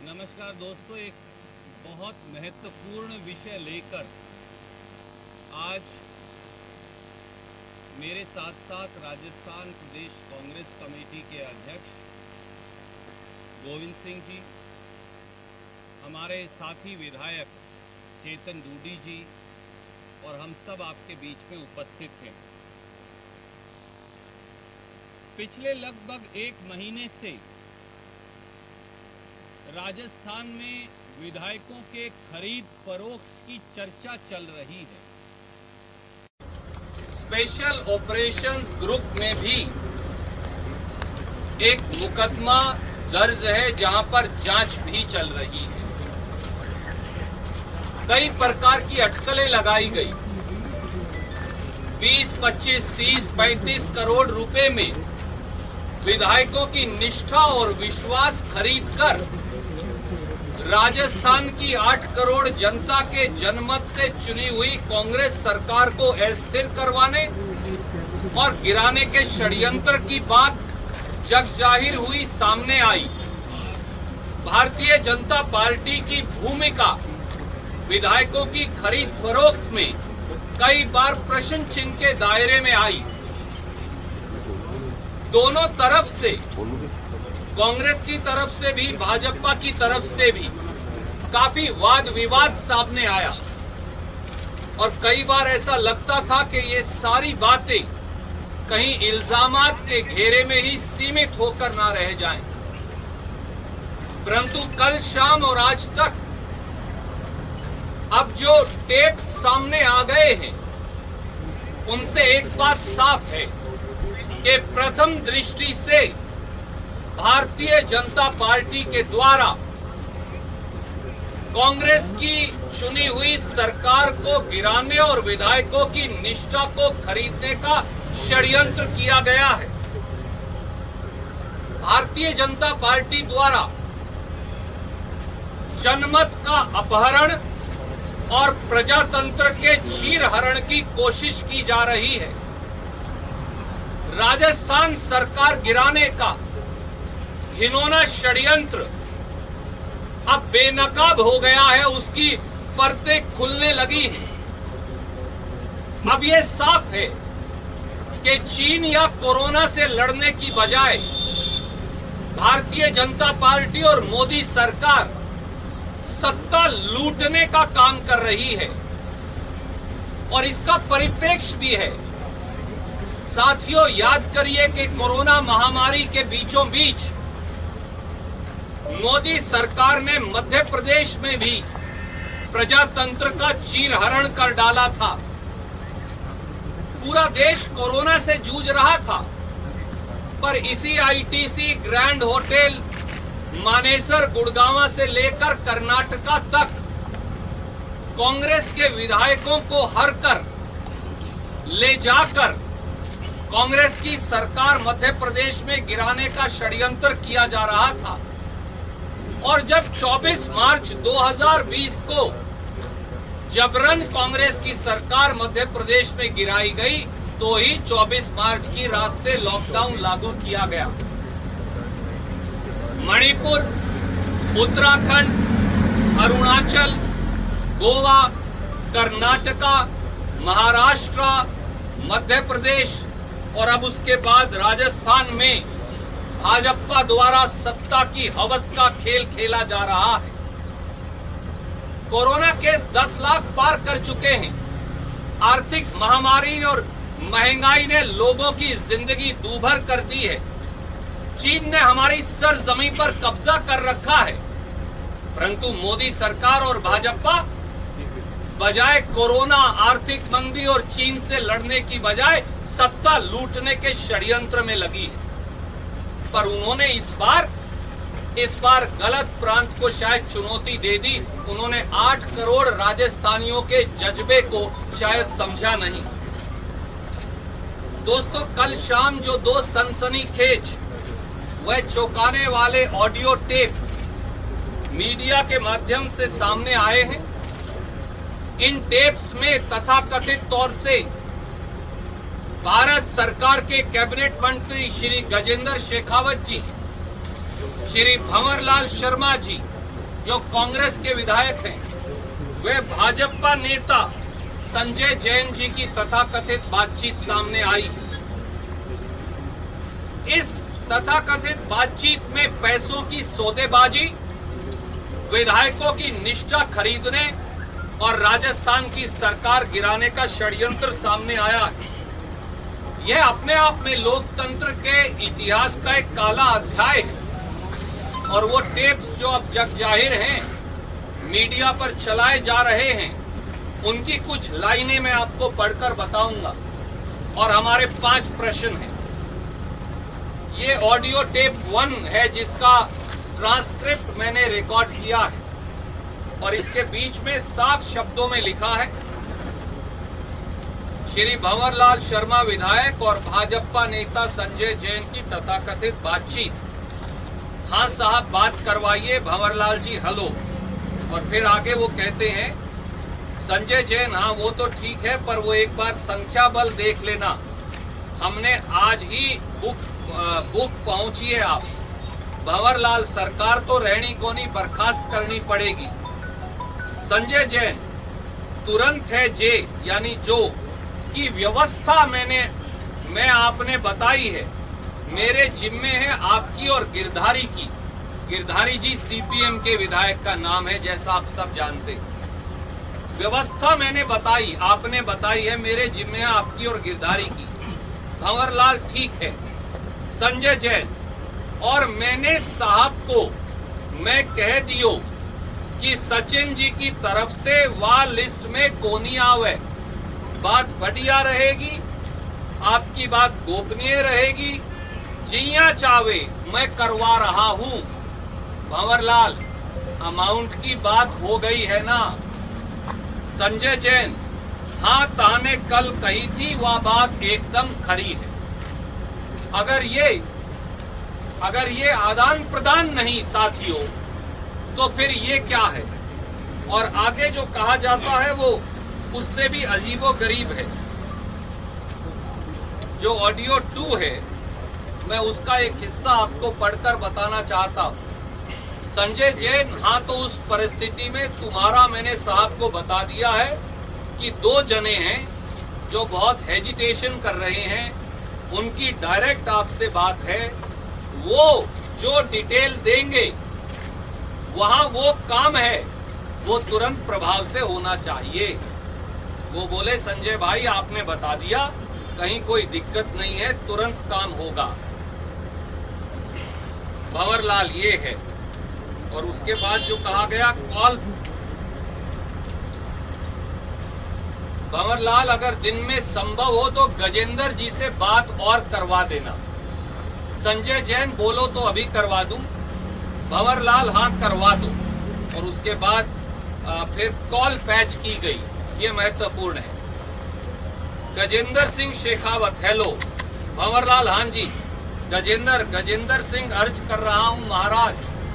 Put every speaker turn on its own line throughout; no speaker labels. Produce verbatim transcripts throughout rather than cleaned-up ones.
नमस्कार दोस्तों, एक बहुत महत्वपूर्ण विषय लेकर आज मेरे साथ साथ राजस्थान प्रदेश कांग्रेस कमेटी के अध्यक्ष गोविंद सिंह जी, हमारे साथी विधायक चेतन डूडी जी और हम सब आपके बीच में उपस्थित हैं। पिछले लगभग एक महीने से राजस्थान में विधायकों के खरीद फरोख्त की चर्चा चल रही है। स्पेशल ऑपरेशंस ग्रुप में भी एक मुकदमा दर्ज है जहां पर जांच भी चल रही है। कई प्रकार की अटकलें लगाई गई। बीस, पच्चीस, तीस, पैंतीस करोड़ रुपए में विधायकों की निष्ठा और विश्वास खरीदकर राजस्थान की आठ करोड़ जनता के जनमत से चुनी हुई कांग्रेस सरकार को अस्थिर करवाने और गिराने के षड्यंत्र की बात जग जाहिर हुई, सामने आई। भारतीय जनता पार्टी की भूमिका विधायकों की खरीद फरोख्त में कई बार प्रश्न चिन्ह के दायरे में आई। दोनों तरफ से, कांग्रेस की तरफ से भी भाजपा की तरफ से भी काफी वाद विवाद सामने आया और कई बार ऐसा लगता था कि ये सारी बातें कहीं इल्जामात के घेरे में ही सीमित होकर ना रह जाएं। परंतु कल शाम और आज तक अब जो टेप सामने आ गए हैं उनसे एक बात साफ है कि प्रथम दृष्टि से भारतीय जनता पार्टी के द्वारा कांग्रेस की चुनी हुई सरकार को गिराने और विधायकों की निष्ठा को खरीदने का षड्यंत्र किया गया है। भारतीय जनता पार्टी द्वारा जनमत का अपहरण और प्रजातंत्र के चीरहरण की कोशिश की जा रही है। राजस्थान सरकार गिराने का घिनौना षड्यंत्र अब बेनकाब हो गया है, उसकी परतें खुलने लगी है। अब यह साफ है कि चीन या कोरोना से लड़ने की बजाय भारतीय जनता पार्टी और मोदी सरकार सत्ता लूटने का काम कर रही है और इसका परिप्रेक्ष्य भी है। साथियों, याद करिए कि कोरोना महामारी के बीचों बीच मोदी सरकार ने मध्य प्रदेश में भी प्रजातंत्र का चीरहरण कर डाला था। पूरा देश कोरोना से जूझ रहा था, पर इसी ITC, grand hotel, Manesar, Gurgaon से लेकर कर्नाटका तक कांग्रेस के विधायकों को हर कर ले जाकर कांग्रेस की सरकार मध्य प्रदेश में गिराने का षड्यंत्र किया जा रहा था। और जब चौबीस मार्च दो हज़ार बीस को जबरन कांग्रेस की सरकार मध्य प्रदेश में गिराई गई, तो ही चौबीस मार्च की रात से लॉकडाउन लागू किया गया। मणिपुर, उत्तराखंड, अरुणाचल, गोवा, कर्नाटका, महाराष्ट्र, मध्य प्रदेश और अब उसके बाद राजस्थान में भाजपा द्वारा सत्ता की हवस का खेल खेला जा रहा है। कोरोना केस दस लाख पार कर चुके हैं। आर्थिक महामारी और महंगाई ने लोगों की जिंदगी दूभर कर दी है। चीन ने हमारी सरजमीं पर कब्जा कर रखा है, परंतु मोदी सरकार और भाजपा बजाय कोरोना, आर्थिक मंदी और चीन से लड़ने की बजाय सत्ता लूटने के षड्यंत्र में लगी है। पर उन्होंने इस बार इस बार गलत प्रांत को शायद चुनौती दे दी। उन्होंने आठ करोड़ राजस्थानियों के जज्बे को शायद समझा नहीं। दोस्तों, कल शाम जो दो सनसनीखेज वह चौंकाने वाले ऑडियो टेप मीडिया के माध्यम से सामने आए हैं, इन टेप्स में तथाकथित तौर से भारत सरकार के कैबिनेट मंत्री श्री गजेंद्र शेखावत जी, श्री भंवर लाल शर्मा जी जो कांग्रेस के विधायक हैं, वे भाजपा नेता संजय जैन जी की तथाकथित बातचीत सामने आई। इस तथाकथित बातचीत में पैसों की सौदेबाजी, विधायकों की निष्ठा खरीदने और राजस्थान की सरकार गिराने का षड्यंत्र सामने आया है। यह अपने आप में लोकतंत्र के इतिहास का एक काला अध्याय है और वो टेप्स जो अब जग जाहिर हैं, मीडिया पर चलाए जा रहे हैं, उनकी कुछ लाइनें मैं आपको पढ़कर बताऊंगा और हमारे पांच प्रश्न हैं। ये ऑडियो टेप वन है जिसका ट्रांसक्रिप्ट मैंने रिकॉर्ड किया है और इसके बीच में साफ शब्दों में लिखा है, श्री भंवरलाल शर्मा विधायक और भाजपा नेता संजय जैन की तथाकथित बातचीत। हाँ साहब, बात करवाइए भंवरलाल जी, हेलो। और फिर आगे वो कहते हैं, संजय जैन, हाँ वो तो ठीक है, पर वो एक बार संख्या बल देख लेना, हमने आज ही बुक बुक पहुंची है आप। भंवरलाल, सरकार तो रहनी को नहीं, बर्खास्त करनी पड़ेगी। संजय जैन, तुरंत है जे यानी जो की व्यवस्था मैंने मैं आपने बताई है, मेरे जिम्मे है आपकी और गिरधारी की। गिरधारी जी सीपीएम के विधायक का नाम है, जैसा आप सब जानते हैं। व्यवस्था मैंने बताई, आपने बताई है, मेरे जिम्मे है आपकी और गिरधारी की। भंवरलाल, ठीक है। संजय जैन, और मैंने साहब को मैं कह दियो कि सचिन जी की तरफ से वह लिस्ट में कोनी आवे, बात बढ़िया रहेगी, आपकी बात गोपनीय रहेगी, जिया चावे मैं करवा रहा हूं। भंवरलाल, अमाउंट की बात हो गई है ना? संजय जैन, हाँ, ताने कल कही थी वह बात एकदम खरी है। अगर ये अगर ये आदान प्रदान नहीं साथियों, तो फिर ये क्या है? और आगे जो कहा जाता है वो उससे भी अजीबो गरीब है। जो ऑडियो टू है, मैं उसका एक हिस्सा आपको पढ़कर बताना चाहता हूं। संजय जैन, हाँ, तो उस परिस्थिति में तुम्हारा मैंने साहब को बता दिया है कि दो जने हैं जो बहुत हेजिटेशन कर रहे हैं, उनकी डायरेक्ट आपसे बात है, वो जो डिटेल देंगे वहां वो काम है, वो तुरंत प्रभाव से होना चाहिए। वो बोले, संजय भाई आपने बता दिया, कहीं कोई दिक्कत नहीं है, तुरंत काम होगा। भंवरलाल, ये है। और उसके बाद जो कहा गया, कॉल भंवरलाल, अगर दिन में संभव हो तो गजेंद्र जी से बात और करवा देना। संजय जैन, बोलो तो अभी करवा दूं। भंवरलाल, हाँ करवा दो। और उसके बाद आ, फिर कॉल पैच की गई, ये महत्वपूर्ण है। गजेंद्र सिंह शेखावत, हेलो। भंवरलाल, हाँ जी। गजेंद्र गजेंद्र सिंह, अर्ज कर रहा हूं महाराज।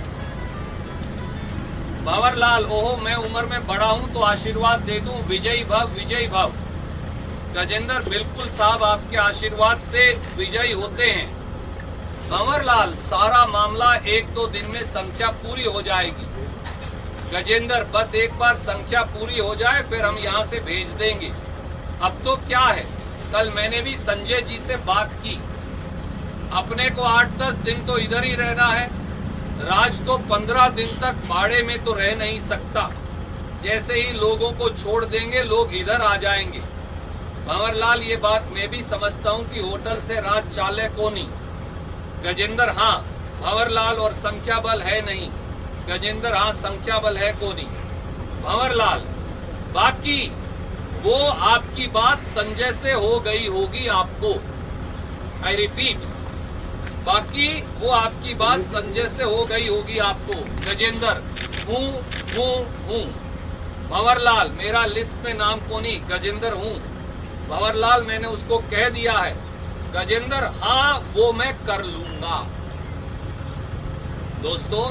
भंवरलाल, ओहो, मैं उम्र में बड़ा हूं तो आशीर्वाद दे दूं, विजयी भव विजयी भव। गजेंद्र, बिल्कुल साहब, आपके आशीर्वाद से विजयी होते हैं। भंवरलाल, सारा मामला एक दो दिन में संख्या पूरी हो जाएगी। गजेंद्र, बस एक बार संख्या पूरी हो जाए फिर हम यहाँ से भेज देंगे। अब तो क्या है, कल मैंने भी संजय जी से बात की, अपने को आठ दस दिन तो इधर ही रहना है, राज तो पंद्रह दिन तक भाड़े में तो रह नहीं सकता, जैसे ही लोगों को छोड़ देंगे लोग इधर आ जाएंगे। भंवरलाल, ये बात मैं भी समझता हूँ कि होटल से राज चाले को नहीं। गजेंद्र, हाँ। भंवरलाल, और संख्या बल है नहीं। गजेंद्र, हाँ, संख्या बल है को नहीं। भंवरलाल, बाकी वो आपकी बात संजय से हो गई होगी आपको, आई रिपीट, बाकी वो आपकी बात संजय से हो गई होगी आपको। गजेंद्र, हूँ हूँ हूँ। भंवरलाल, मेरा लिस्ट में नाम को नहीं, गजेंद्र हूँ। भंवरलाल, मैंने उसको कह दिया है। गजेंद्र, हाँ वो मैं कर लूंगा। दोस्तों,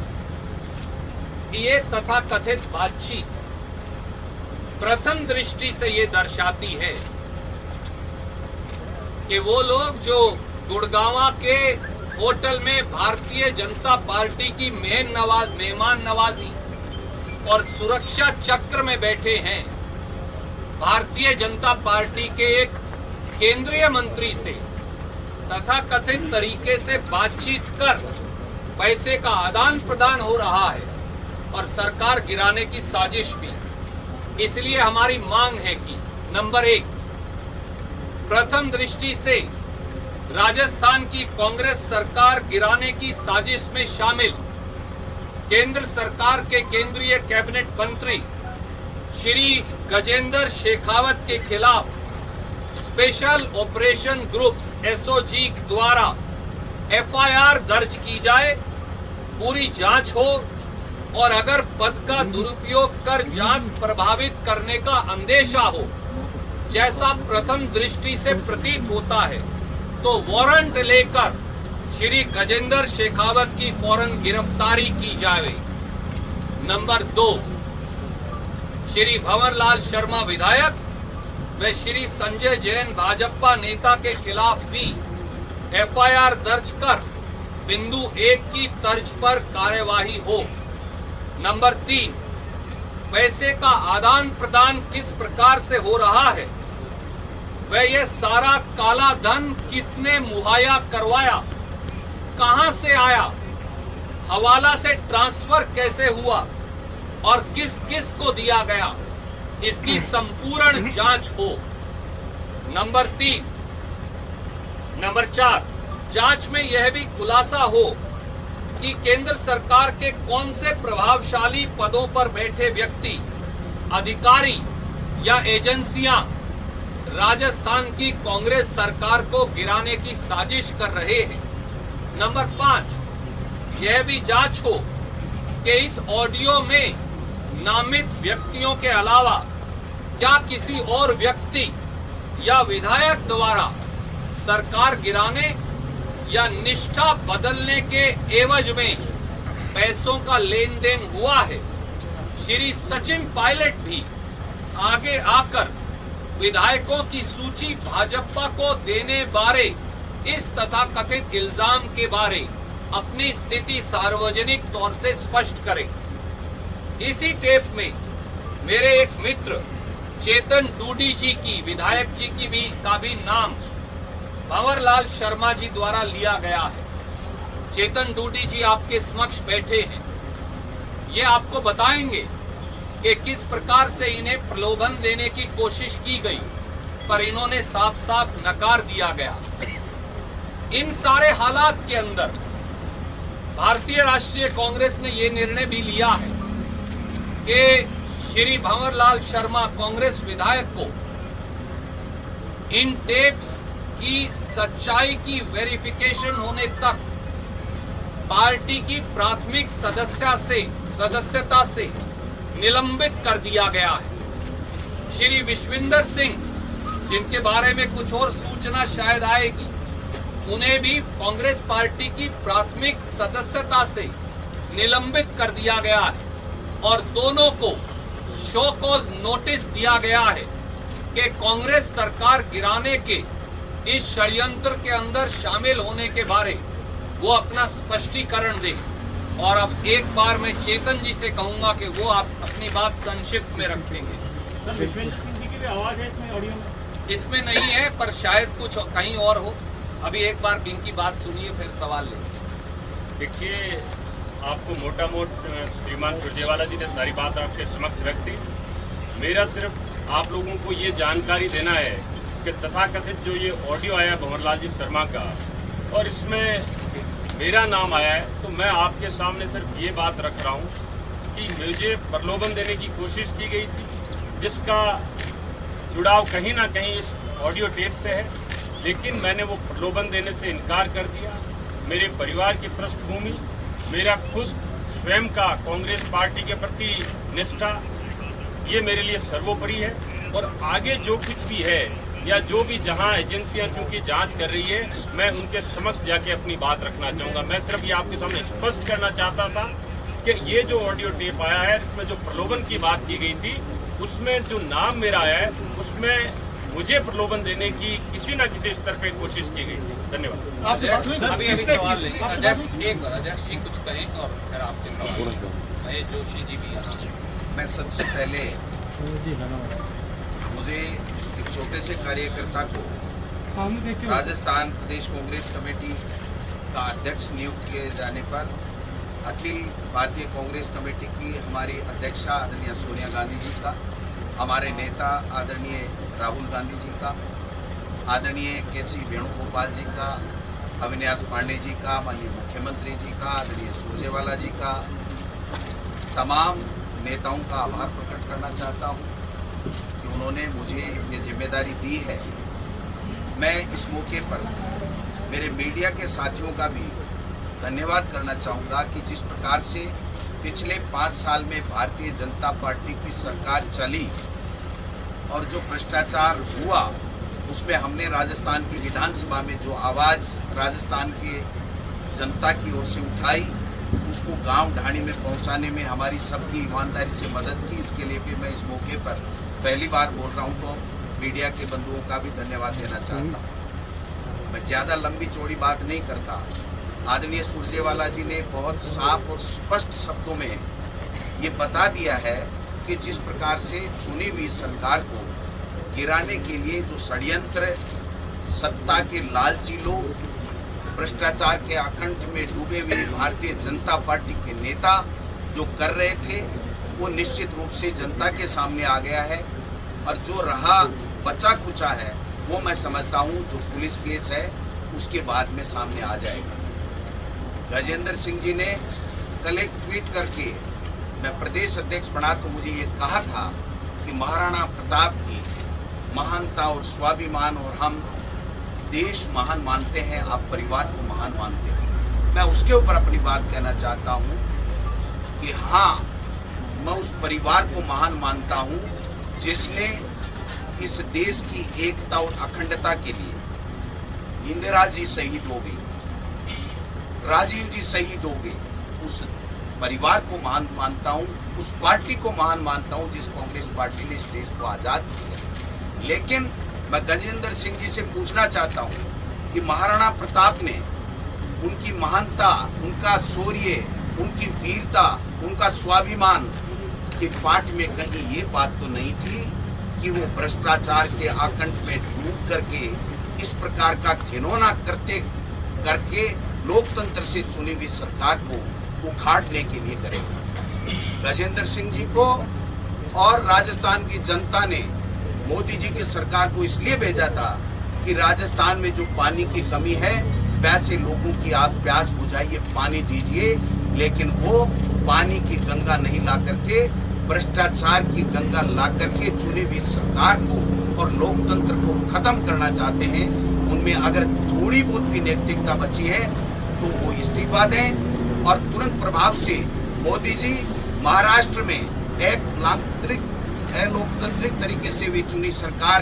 ये तथाकथित बातचीत प्रथम दृष्टि से ये दर्शाती है कि वो लोग जो गुड़गांवा के होटल में भारतीय जनता पार्टी की मेहमान नवाज मेहमान नवाजी और सुरक्षा चक्र में बैठे हैं भारतीय जनता पार्टी के एक केंद्रीय मंत्री से तथा कथित तरीके से बातचीत कर पैसे का आदान प्रदान हो रहा है और सरकार गिराने की साजिश भी। इसलिए हमारी मांग है कि नंबर एक, प्रथम दृष्टि से राजस्थान की कांग्रेस सरकार गिराने की साजिश में शामिल केंद्र सरकार के केंद्रीय कैबिनेट मंत्री श्री गजेंद्र शेखावत के खिलाफ स्पेशल ऑपरेशन ग्रुप्स एसओजी द्वारा एफआईआर दर्ज की जाए, पूरी जांच हो और अगर पद का दुरुपयोग कर जांच प्रभावित करने का अंदेशा हो, जैसा प्रथम दृष्टि से प्रतीत होता है, तो वारंट लेकर श्री गजेंद्र शेखावत की फौरन गिरफ्तारी की जाए। नंबर दो, श्री भंवरलाल शर्मा विधायक व श्री संजय जैन भाजपा नेता के खिलाफ भी एफआईआर दर्ज कर बिंदु एक की तर्ज पर कार्यवाही हो। नंबर तीन, पैसे का आदान प्रदान किस प्रकार से हो रहा है, वह यह सारा काला धन किसने मुहैया करवाया, कहां से आया, हवाला से ट्रांसफर कैसे हुआ और किस किस को दिया गया, इसकी संपूर्ण जांच हो। नंबर तीन नंबर चार, जांच में यह भी खुलासा हो कि केंद्र सरकार के कौन से प्रभावशाली पदों पर बैठे व्यक्ति, अधिकारी या एजेंसियां राजस्थान की कांग्रेस सरकार को गिराने की साजिश कर रहे हैं। नंबर पांच, यह भी जांच हो कि इस ऑडियो में नामित व्यक्तियों के अलावा क्या किसी और व्यक्ति या विधायक द्वारा सरकार गिराने या निष्ठा बदलने के एवज में पैसों का लेन देन हुआ है। श्री सचिन पायलट भी आगे आकर विधायकों की सूची भाजपा को देने बारे इस तथाकथित इल्जाम के बारे अपनी स्थिति सार्वजनिक तौर से स्पष्ट करें। इसी टेप में मेरे एक मित्र चेतन डूडी जी की, विधायक जी की भी का भी नाम भंवरलाल शर्मा जी द्वारा लिया गया है। चेतन डूडी जी आपके समक्ष बैठे हैं, ये आपको बताएंगे कि किस प्रकार से इन्हें प्रलोभन देने की कोशिश की गई, पर इन्होंने साफ साफ नकार दिया गया। इन सारे हालात के अंदर भारतीय राष्ट्रीय कांग्रेस ने ये निर्णय भी लिया है कि श्री भंवरलाल शर्मा कांग्रेस विधायक को इन टेप्स की सच्चाई की वेरिफिकेशन होने तक पार्टी की प्राथमिक सदस्यता से सदस्यता से निलंबित कर दिया गया है। श्री विश्विंदर सिंह, जिनके बारे में कुछ और सूचना शायद आएगी, उन्हें भी कांग्रेस पार्टी की प्राथमिक सदस्यता से निलंबित कर दिया गया है और दोनों को शो कॉज नोटिस दिया गया है कि कांग्रेस सरकार गिराने के इस षड्यंत्र के अंदर शामिल होने के बारे वो अपना स्पष्टीकरण दें। और अब एक बार मैं चेतन जी से कहूंगा कि वो आप अपनी बात संक्षिप्त में रखेंगे।
आवाज है इसमें, ऑडियो में
इसमें नहीं है, पर शायद कुछ कहीं और हो। अभी एक बार इनकी बात सुनिए, फिर सवाल लेंगे।
देखिए, आपको मोटा मोट श्रीमान सुरजेवाला जी ने सारी बात आपके समक्ष रख दी। मेरा सिर्फ आप लोगों को ये जानकारी देना है कि तथाकथित जो ये ऑडियो आया भंवरलाल जी शर्मा का और इसमें मेरा नाम आया है, तो मैं आपके सामने सिर्फ ये बात रख रहा हूँ कि मुझे प्रलोभन देने की कोशिश की गई थी, जिसका जुड़ाव कहीं ना कहीं इस ऑडियो टेप से है, लेकिन मैंने वो प्रलोभन देने से इनकार कर दिया। मेरे परिवार की पृष्ठभूमि, मेरा खुद स्वयं का कांग्रेस पार्टी के प्रति निष्ठा, ये मेरे लिए सर्वोपरि है। और आगे जो कुछ भी है या जो भी जहां एजेंसियां चूंकि जांच कर रही है, मैं उनके समक्ष जाके अपनी बात रखना चाहूंगा। मैं सिर्फ ये आपके सामने स्पष्ट करना चाहता था कि ये जो ऑडियो टेप आया है, इसमें जो प्रलोभन की बात की गई थी, उसमें जो नाम मेरा आया है, उसमें मुझे प्रलोभन देने की किसी न किसी स्तर पे कोशिश की गई थी। धन्यवाद।
आपसे बात हुई?
अभी अभी सवाल नहीं,
आपसे
अजय
बात हुई?
एक बार अजय जी कुछ कहें और फिर आपके सवाल। महेश जोशी जी भी यहाँ हैं।
मैं सबसे पहले मुझे एक छोटे से कार्यकर्ता को राजस्थान प्रदेश कांग्रेस कमेटी का अध्यक्ष नियुक्त किए जाने पर अखिल भारतीय कांग्रेस कमेटी की हमारी अध्यक्षा आदरणीय सोनिया गांधी जी का, हमारे नेता आदरणीय राहुल गांधी जी का, आदरणीय के सी वेणुगोपाल जी का, अविनाश पांडे जी का, माननीय मुख्यमंत्री जी का, आदरणीय सुरजेवाला जी का, तमाम नेताओं का आभार प्रकट करना चाहता हूं कि उन्होंने मुझे ये जिम्मेदारी दी है। मैं इस मौके पर मेरे मीडिया के साथियों का भी धन्यवाद करना चाहूँगा कि जिस प्रकार से पिछले पाँच साल में भारतीय जनता पार्टी की सरकार चली और जो भ्रष्टाचार हुआ उसमें हमने राजस्थान की विधानसभा में जो आवाज़ राजस्थान के जनता की ओर से उठाई, उसको गांव ढाणी में पहुंचाने में हमारी सबकी ईमानदारी से मदद की। इसके लिए भी मैं इस मौके पर पहली बार बोल रहा हूं, तो मीडिया के बंधुओं का भी धन्यवाद देना चाहता हूं। मैं ज़्यादा लंबी चौड़ी बात नहीं करता। आदरणीय सुरजेवाला जी ने बहुत साफ और स्पष्ट शब्दों में ये बता दिया है कि जिस प्रकार से चुनी हुई सरकार को गिराने के लिए जो षड्यंत्र सत्ता के लालची लोग, भ्रष्टाचार के आकंठ में डूबे हुए भारतीय जनता पार्टी के नेता जो कर रहे थे, वो निश्चित रूप से जनता के सामने आ गया है। और जो रहा बचा खुचा है वो मैं समझता हूँ जो पुलिस केस है उसके बाद में सामने आ जाएगा। गजेंद्र सिंह जी ने कल एक ट्वीट करके, मैं प्रदेश अध्यक्ष बना तो मुझे ये कहा था कि महाराणा प्रताप की महानता और स्वाभिमान और हम देश महान मानते हैं, आप परिवार को महान मानते हैं। मैं उसके ऊपर अपनी बात कहना चाहता हूं कि हाँ, मैं उस परिवार को महान मानता हूं जिसने इस देश की एकता और अखंडता के लिए इंदिरा जी शहीद हो गई, राजीव जी शहीद हो गए। उस परिवार को महान मानता हूं, उस पार्टी को महान मानता हूं जिस कांग्रेस पार्टी ने इस देश को आजाद किया। लेकिन मैं गजेंद्र सिंह जी से पूछना चाहता हूं कि महाराणा प्रताप ने उनकी महानता, उनका शौर्य, उनकी वीरता, उनका स्वाभिमान के पाठ में कहीं ये बात तो नहीं थी कि वो भ्रष्टाचार के आकंठ में डूब करके इस प्रकार का घिनौना करते करके लोकतंत्र से चुनी हुई सरकार को उखाड़ने के लिए करेगा। गजेंद्र सिंह जी को और राजस्थान की जनता ने मोदी जी की सरकार को इसलिए भेजा था कि राजस्थान में जो पानी की कमी है वैसे लोगों की आप प्यास बुझाइए, पानी दीजिए, लेकिन वो पानी की गंगा नहीं ला करके भ्रष्टाचार की गंगा ला करके चुनी हुई सरकार को और लोकतंत्र को खत्म करना चाहते हैं। उनमें अगर थोड़ी बहुत भी नैतिकता बची है तो वो इस्तीफा दें और तुरंत प्रभाव से मोदी जी महाराष्ट्र में एक लांतरिक लोकतांत्रिक तरीके से भी चुनी सरकार,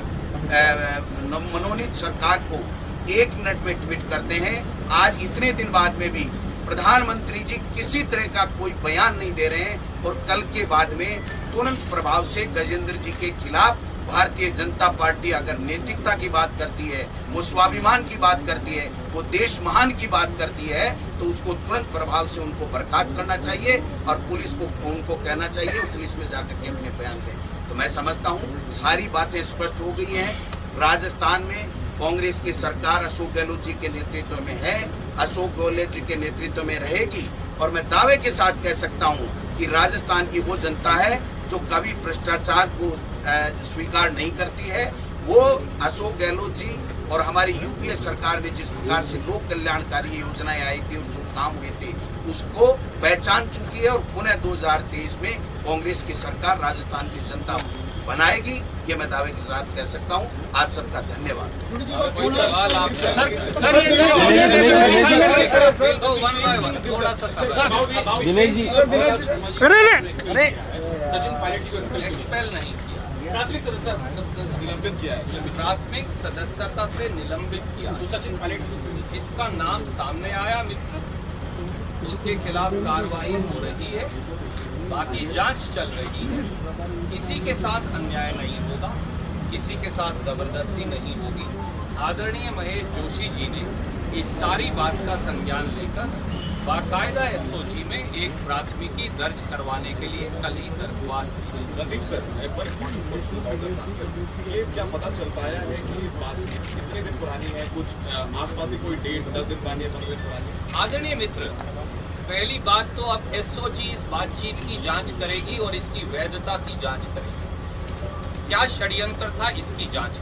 मनोनीत सरकार को एक मिनट में ट्वीट करते हैं। आज इतने दिन बाद में भी प्रधानमंत्री जी किसी तरह का कोई बयान नहीं दे रहे हैं और कल के बाद में तुरंत प्रभाव से गजेंद्र जी के खिलाफ भारतीय जनता पार्टी अगर नैतिकता की बात करती है, वो स्वाभिमान की बात करती है, वो देश महान की बात करती है, तो उसको तुरंत प्रभाव से उनको बर्खास्त करना चाहिए और पुलिस को उनको कहना चाहिए पुलिस में जाकर के अपने बयान दें। तो मैं समझता हूँ सारी बातें स्पष्ट हो गई हैं। राजस्थान में कांग्रेस की सरकार अशोक गहलोत जी के नेतृत्व में है, अशोक गहलोत जी के नेतृत्व में रहेगी और मैं दावे के साथ कह सकता हूँ कि राजस्थान की वो जनता है जो कभी भ्रष्टाचार को स्वीकार नहीं करती है। वो अशोक गहलोत जी और हमारी यूपीए सरकार में जिस प्रकार से लोक कल्याणकारी योजनाएं आई थी और जो काम हुए थे उसको पहचान चुकी है और पुनः दो हजार तेईस में कांग्रेस की सरकार राजस्थान की जनता बनाएगी, ये मैं दावे के साथ कह सकता हूँ। आप सबका धन्यवाद।
विनय जी,
सचिन पायलट जी को एक्सपेल नहीं किया, प्राथमिक सदस्य निलंबित किया है, प्राथमिक सदस्यता से निलंबित किया। तो सचिन पायलट जिसका नाम सामने आया मित्र, उसके खिलाफ कार्रवाई हो रही है, बाकी जांच चल रही है। किसी के साथ अन्याय नहीं होगा, किसी के साथ जबरदस्ती नहीं होगी। आदरणीय महेश जोशी जी ने इस सारी बात का संज्ञान लेकर बाकायदा एसओजी में एक प्राथमिकी दर्ज करवाने के लिए कल ही दरख्वास्त दी।
रणदीप सर, एक बार ये क्या पता चल पाया है कि बातचीत कितने दिन पुरानी है? कुछ आसपास ही कोई डेट दस दिन पुरानी है, पंद्रह दिन पुरानी?
आदरणीय मित्र, पहली बात तो अब एसओजी इस बातचीत की जांच करेगी और इसकी वैधता की जांच करेगी। क्या षड्यंत्र था, इसकी जांच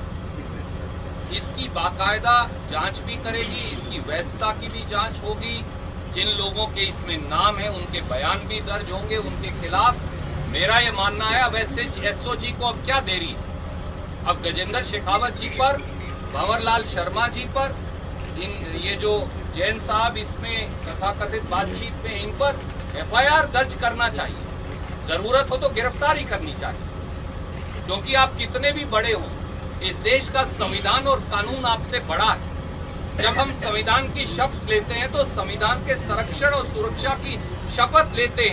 करेगी। इसकी बाकायदा जांच भी करेगी, इसकी वैधता की भी जांच होगी। जिन लोगों के इसमें नाम है उनके बयान भी दर्ज होंगे उनके खिलाफ। मेरा ये मानना है अब ऐसे एसओजी को अब क्या देरी है। अब गजेंद्र शेखावत जी पर, भंवरलाल शर्मा जी पर, इन ये जो जैन साहब इसमें तथाकथित बातचीत में, इन पर एफआईआर दर्ज करना चाहिए। जरूरत हो तो गिरफ्तारी करनी चाहिए, क्योंकि आप कितने भी बड़े हो, इस देश का संविधान और कानून आपसे बड़ा है। जब हम संविधान की शपथ लेते हैं तो संविधान के संरक्षण और सुरक्षा की शपथ लेते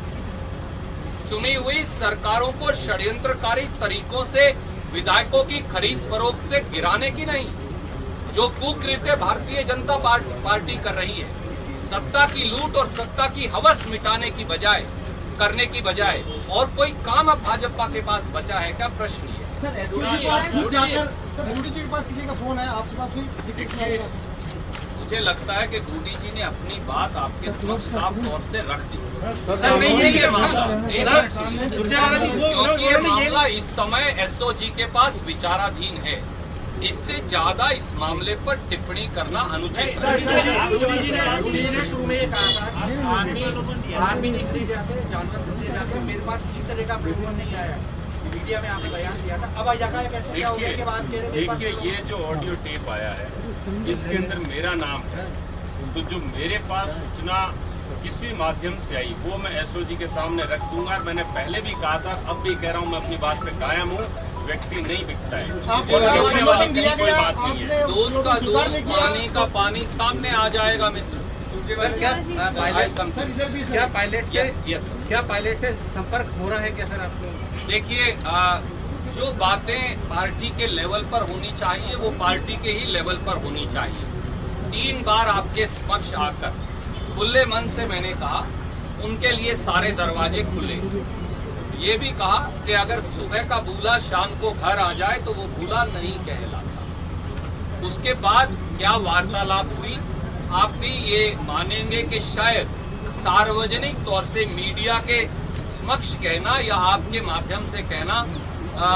हैं। चुनी हुई सरकारों को षड्यंत्रकारी तरीकों से विधायकों की खरीद फरोख्त से गिराने की नहीं, जो कुकृत्य भारतीय जनता पार्टी कर रही है, सत्ता की लूट और सत्ता की हवस मिटाने की बजाय करने की बजाय और कोई काम अब भाजपा के पास बचा है क्या? प्रश्न ये।
सर, एसओजी के पास जाकर सर डूडी जी के पास किसी का फोन आया, आपसे बात हुई?
मुझे लगता है कि डूडी जी ने अपनी बात आपके समक्ष साफ तौर से रख दी। सर, नहीं है ये मामला, क्योंकि ये मामला इस समय एसओजी के पास विचाराधीन है। इससे ज्यादा इस मामले पर टिप्पणी करना अनुचित है।
शुरू में ये कहा था आर्मी आर्मी ने खरीदे जाते जानवर खरीदे जाते, मेरे पास किसी तरह का प्रमाण नहीं आया। मीडिया में आपने बयान दिया था, अब आया कैसे क्या हो गया के बाद?
देखिए, ये जो ऑडियो टेप आया है इसके अंदर मेरा नाम है, तो जो मेरे पास सूचना किसी माध्यम से आई वो मैं एसओजी के सामने रख दूंगा। और मैंने पहले भी कहा था, अब भी कह रहा हूँ, मैं अपनी बात पे कायम हूँ। व्यक्ति नहीं बिकता है, कोई बात नहीं है।
दूध का दूध, पानी का पानी सामने आ जाएगा मित्र।
क्या पायलट से
यस
क्या पायलट से संपर्क हो रहा है क्या सर आपको?
देखिए, जो बातें पार्टी के लेवल पर होनी चाहिए वो पार्टी के ही लेवल पर होनी चाहिए। तीन बार आपके समक्ष आकर खुले मन से मैंने कहा उनके लिए सारे दरवाजे खुले। ये भी कहा कि अगर सुबह का बूला शाम को घर आ जाए तो वो बूला नहीं कहलाता। उसके बाद क्या वार्तालाप हुई, आप भी ये मानेंगे कि शायद सार्वजनिक तौर से मीडिया के समक्ष कहना या आपके माध्यम से कहना आ,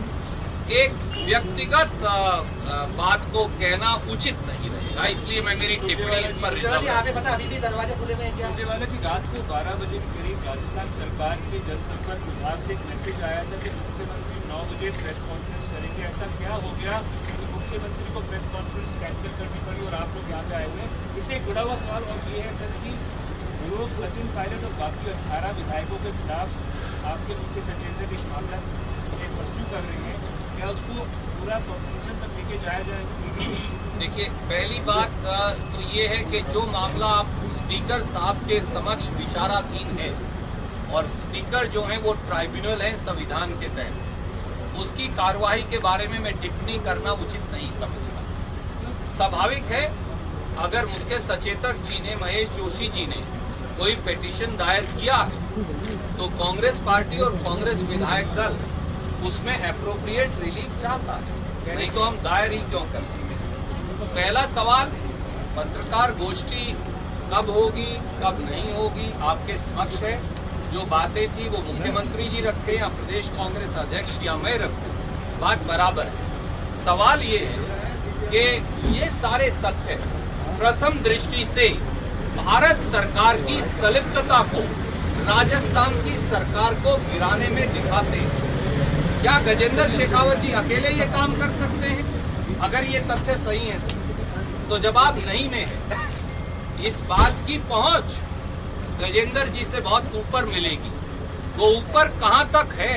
एक व्यक्तिगत आ, आ, बात को कहना उचित नहीं रहेगा, इसलिए मैं मेरी टिप्पणी इस पर रिजर्व।
अभी भी दरवाजे खुले हुए हैं।
सुरजेवाला जी, रात को बारह बजे के करीब राजस्थान सरकार के जनसंपर्क विभाग से एक मैसेज आया था कि मुख्यमंत्री नौ बजे प्रेस कॉन्फ्रेंस करेंगे। ऐसा क्या हो गया कि मुख्यमंत्री को प्रेस कॉन्फ्रेंस कैंसिल करनी पड़ी और आप लोग यहाँ पे आए हुए हैं? इससे एक जुड़ा हुआ सवाल और ये है सर कि जो सचिन पायलट और बाकी अठारह विधायकों के खिलाफ आपके मुख्य सचेतक एक मामला परस्यू कर रहे हैं, क्या उसको पूरा कॉन्क्लूजन तक लेके जाया जाएगा?
देखिए, पहली बात तो ये है कि जो मामला आप स्पीकर साहब के समक्ष विचाराधीन है और स्पीकर जो है वो ट्राइब्यूनल है संविधान के तहत, उसकी कार्यवाही के बारे में मैं टिप्पणी करना उचित नहीं समझता। स्वाभाविक है, अगर मुख्य सचेतक जी ने, महेश जोशी जी ने कोई पिटीशन दायर किया है तो कांग्रेस पार्टी और कांग्रेस विधायक दल उसमें एप्रोप्रिएट रिलीफ चाहता है, नहीं तो हम दायर ही क्यों करते हैं। पहला सवाल, पत्रकार गोष्ठी कब होगी कब नहीं होगी आपके समक्ष है। जो बातें थी वो मुख्यमंत्री जी रखते या प्रदेश कांग्रेस अध्यक्ष या मैं रखूं, बात बराबर है। सवाल ये है कि ये सारे तथ्य प्रथम दृष्टि से भारत सरकार की संलिप्तता को राजस्थान की सरकार को गिराने में दिखाते हैं। क्या गजेंद्र शेखावत जी अकेले ये काम कर सकते हैं? अगर ये तथ्य सही है तो जवाब नहीं में है। इस बात की पहुंच गजेंद्र जी से बहुत ऊपर मिलेगी। वो ऊपर कहां तक है?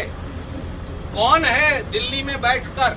कौन है दिल्ली में बैठकर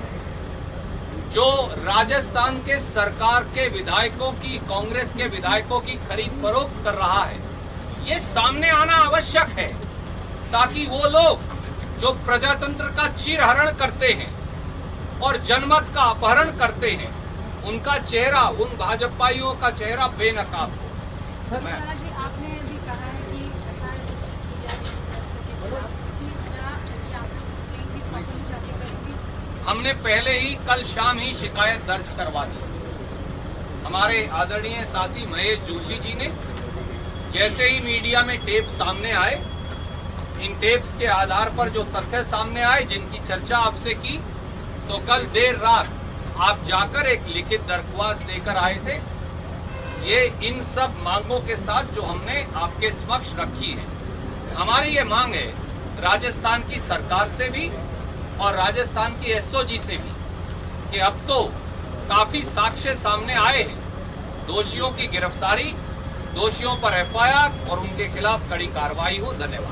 जो राजस्थान के सरकार के विधायकों की, कांग्रेस के विधायकों की खरीद फरोख्त कर रहा है? ये सामने आना आवश्यक है ताकि वो लोग जो प्रजातंत्र का चीरहरण करते हैं और जनमत का अपहरण करते हैं उनका चेहरा, उन भाजपाइयों का चेहरा बेनकाब हो।
सर जी, आपने अभी कहा है कि एफआईआर रजिस्टर की जाएगी के खिलाफ, उसकी क्या यदि आप कंप्लेंट भी प्रॉपर्ली जाके करेंगे?
हमने पहले ही कल शाम ही शिकायत दर्ज करवा दी। हमारे आदरणीय साथी महेश जोशी जी ने जैसे ही मीडिया में टेप सामने आए, इन टेप्स के आधार पर जो तथ्य सामने आए, जिनकी चर्चा आपसे की, तो कल देर रात आप जाकर एक लिखित दरख्वास्त देकर आए थे। ये इन सब मांगों के साथ जो हमने आपके समक्ष रखी है। हमारी ये मांग है राजस्थान की सरकार से भी और राजस्थान की एसओजी से भी कि अब तो काफी साक्ष्य सामने आए हैं, दोषियों की गिरफ्तारी, दोषियों पर एफआईआर और उनके खिलाफ कड़ी कार्रवाई हो। धन्यवाद।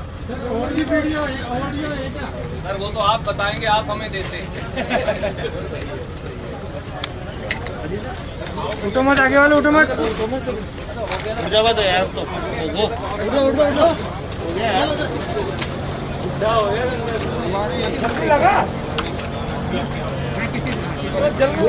सर वो तो आप बताएंगे, आप हमें देते हैं।
उठो मत, आगे वाले उठो मत, उठ जावा तो यार, तो उठो उठो उठो उठो हो गया यार, उठा हो गया लगा जल्दी।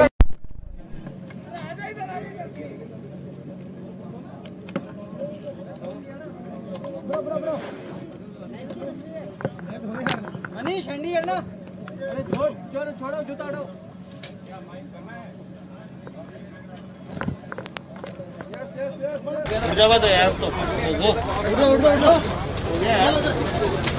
मनीष हंडी है ना, अरे छोड़ छोड़ो छोड़ो जूता हटाओ। उठ जावा तो यार, तो उठो उठो उठो हो गया यार।